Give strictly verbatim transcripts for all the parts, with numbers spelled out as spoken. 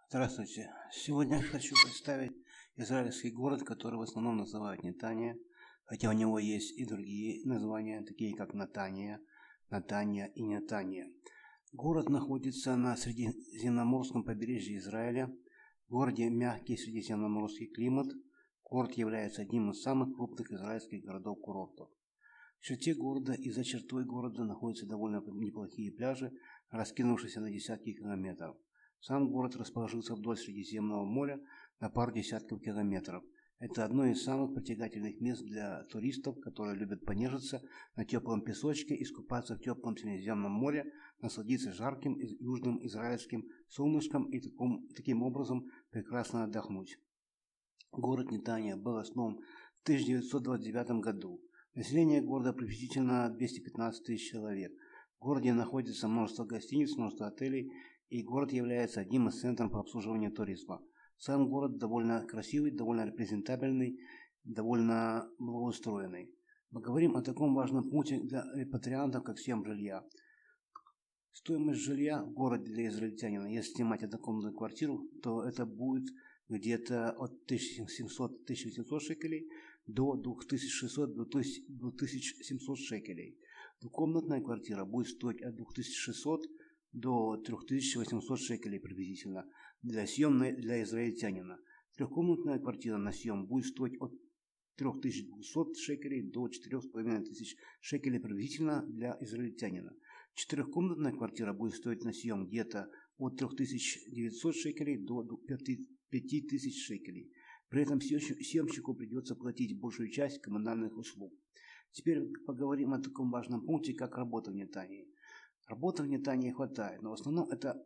Здравствуйте. Сегодня хочу представить израильский город, который в основном называют Нетания, хотя у него есть и другие названия, такие как Натания, Натания и Нетания. Город находится на средиземноморском побережье Израиля. В городе мягкий средиземноморский климат. Город является одним из самых крупных израильских городов-курортов. В черте города и за чертой города находятся довольно неплохие пляжи, раскинувшиеся на десятки километров. Сам город расположился вдоль Средиземного моря на пару десятков километров. Это одно из самых притягательных мест для туристов, которые любят понежиться на теплом песочке, искупаться в теплом Средиземном море, насладиться жарким южным израильским солнышком и таком, таким образом прекрасно отдохнуть. Город Нетания был основан в тысяча девятьсот двадцать девятом году. Население города приблизительно двести пятнадцать тысяч человек. В городе находится множество гостиниц, множество отелей, и город является одним из центров по обслуживанию туризма. Сам город довольно красивый, довольно репрезентабельный, довольно благоустроенный. Мы говорим о таком важном пункте для репатриантов, как съем жилья. Стоимость жилья в городе для израильтянина, если снимать однокомнатную квартиру, то это будет где-то от тысяча семисот — тысяча восемьсот шекелей до две тысячи шестисот — две тысячи семьсот шекелей. Двухкомнатная квартира будет стоить от двух тысяч шестисот до трёх тысяч восьмисот шекелей приблизительно для съемной для израильтянина. Трехкомнатная квартира на съем будет стоить от трёх тысяч двухсот шекелей до четырёх с половиной тысяч шекелей приблизительно для израильтянина. Четырехкомнатная квартира будет стоить на съем где-то от трёх тысяч девятисот шекелей до пяти тысяч шекелей. При этом съемщику придется платить большую часть коммунальных услуг. Теперь поговорим о таком важном пункте, как работа в Нетании. Работы в Нетании хватает, но в основном это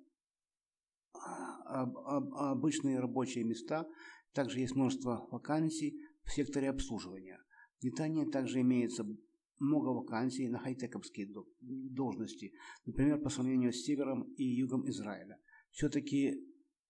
обычные рабочие места. Также есть множество вакансий в секторе обслуживания. В Нетании также имеется много вакансий на хай-тековские должности, например, по сравнению с севером и югом Израиля. Все-таки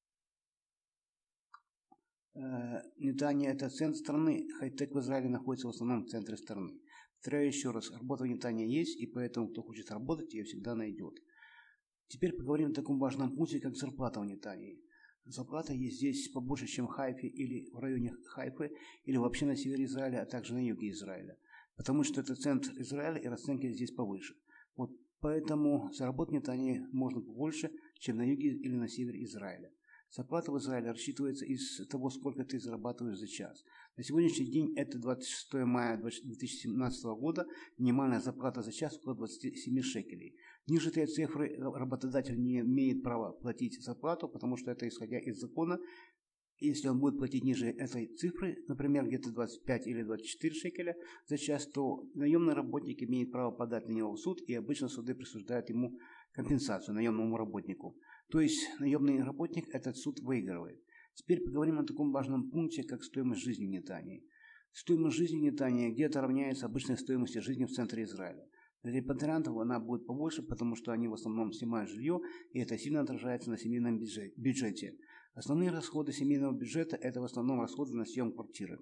э, Нетания – это центр страны, хай-тек в Израиле находится в основном в центре страны. Повторяю еще раз, работа в Нетании есть, и поэтому, кто хочет работать, ее всегда найдет. Теперь поговорим о таком важном пункте, как зарплата в Нетании. Зарплата есть здесь побольше, чем в Хайфе или в районе Хайфы, или вообще на севере Израиля, а также на юге Израиля. Потому что это центр Израиля, и расценки здесь повыше. Вот поэтому заработать в Нетании можно побольше, чем на юге или на севере Израиля. Зарплата в Израиле рассчитывается из того, сколько ты зарабатываешь за час. На сегодняшний день это двадцать шестого мая две тысячи семнадцатого года, минимальная зарплата за час около двадцати семи шекелей. Ниже этой цифры работодатель не имеет права платить зарплату, потому что это исходя из закона. Если он будет платить ниже этой цифры, например, где-то двадцать пять или двадцать четыре шекеля за час, то наемный работник имеет право подать на него в суд, и обычно суды присуждают ему компенсацию, наемному работнику. То есть наемный работник этот суд выигрывает. Теперь поговорим о таком важном пункте, как стоимость жизни в Нетании. Стоимость жизни в Нетании где-то равняется обычной стоимости жизни в центре Израиля. Для репатриантов она будет побольше, потому что они в основном снимают жилье, и это сильно отражается на семейном бюджете. Основные расходы семейного бюджета – это в основном расходы на съем квартиры.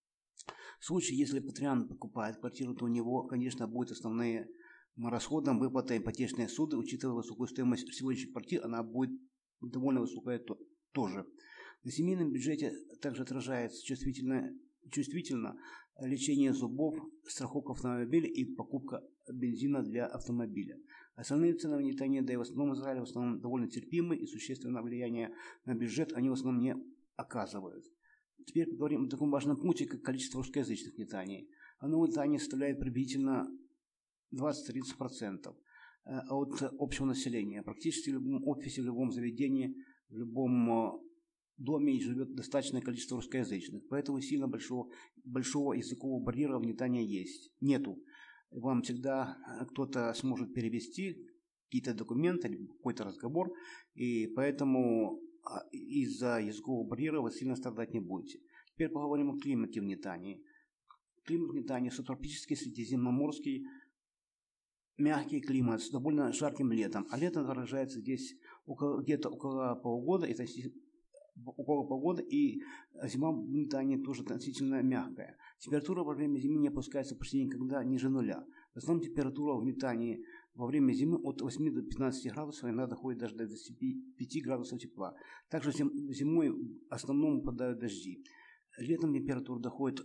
В случае, если репатриант покупает квартиру, то у него, конечно, будут основные расходы, выплата ипотечные суды, учитывая высокую стоимость сегодняшних квартир, она будет довольно высокая тоже. На семейном бюджете также отражается чувствительно, чувствительно лечение зубов, страховка автомобиля и покупка бензина для автомобиля. Основные цены в Нетании, да и в основном Израиле, в основном довольно терпимы, и существенное влияние на бюджет они в основном не оказывают. Теперь поговорим о таком важном пункте, как количество русскоязычных в Нетании. Оно в Нетании составляет приблизительно двадцать-тридцать процентов от общего населения. Практически в любом офисе, в любом заведении, в любом доме живет достаточное количество русскоязычных. Поэтому сильно большого, большого языкового барьера в Нетании есть. Нету. Вам всегда кто-то сможет перевести какие-то документы или какой-то разговор, и поэтому из-за языкового барьера вы сильно страдать не будете. Теперь поговорим о климате в Нетании. Климат в Нетании субтропический, средиземноморский, мягкий климат с довольно жарким летом, а лето выражается здесь около, где-то около полугода, это около полгода, и зима в Нетании тоже относительно мягкая. Температура во время зимы не опускается почти никогда ниже нуля. В основном температура в Нетании Во время зимы от восьми до пятнадцати градусов, иногда доходит даже до двадцати пяти градусов тепла. Также зимой в основном выпадают дожди. Летом температура доходит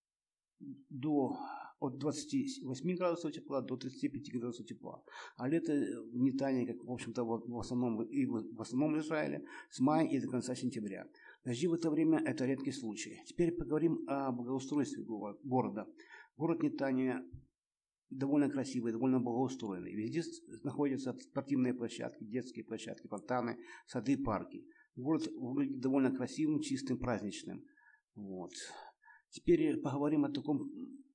до от двадцати восьми градусов тепла до тридцати пяти градусов тепла. А лето в Нетании, как в общем-то в основном и в основном Израиле, с мая и до конца сентября. Дожди в это время это редкий случай. Теперь поговорим о благоустройстве города. Город Нетания довольно красивый, довольно благоустроенный. Везде находятся спортивные площадки, детские площадки, фонтаны, сады, парки. Город выглядит довольно красивым, чистым, праздничным. Вот. Теперь поговорим о таком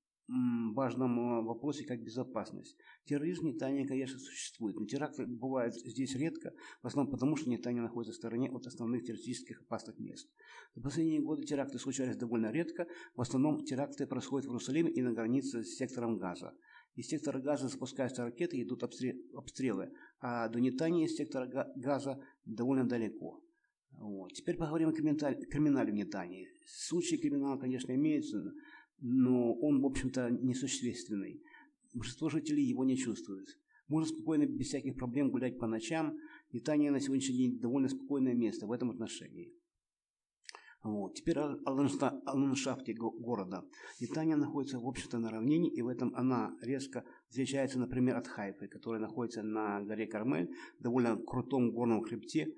важном вопросе, как безопасность. Терроризм в Нетании, конечно, существует, но теракты бывают здесь редко, в основном потому, что Нетания находится в стороне от основных террористических опасных мест. В последние годы теракты случались довольно редко, в основном теракты происходят в Иерусалиме и на границе с сектором Газа. Из сектора Газа запускаются ракеты и идут обстрелы, а до Нетании из сектора Газа довольно далеко. Вот. Теперь поговорим о криминале в Нетании. Случаи криминала, конечно, имеются, но он, в общем-то, несущественный. Большинство жителей его не чувствует. Можно спокойно, без всяких проблем гулять по ночам. Нетания на сегодняшний день довольно спокойное место в этом отношении. Вот. Теперь о ландшафте города. Нетания находится, в общем-то, на равнине, и в этом она резко отличается, например, от Хайфы, которая находится на горе Кармель, довольно крутом горном хребте.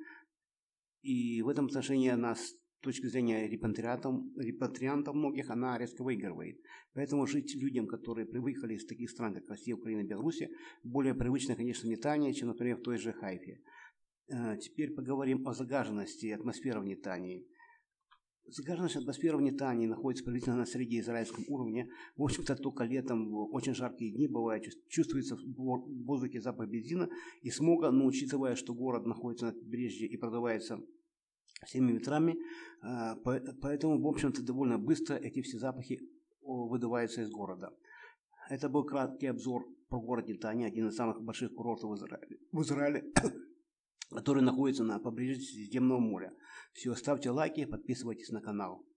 И в этом отношении она, с точки зрения репатриантов, репатриантов многих, она резко выигрывает. Поэтому жить людям, которые приехали из таких стран, как Россия, Украина, Беларусь, более привычно, конечно, в Нетании, чем, например, в той же Хайфе. Теперь поговорим о загаженности атмосферы в Нетании. Загаженность атмосферы в Нетании находится приблизительно на среднеизраильском уровне. В общем-то, только летом в очень жаркие дни бывает, чувствуется в воздухе запах бензина и смога, но учитывая, что город находится на побережье и продувается всеми ветрами, поэтому, в общем-то, довольно быстро эти все запахи выдуваются из города. Это был краткий обзор про город Нетания, один из самых больших курортов в Израиле, в Израиле который находится на побережье Средиземного моря. Все, ставьте лайки, подписывайтесь на канал.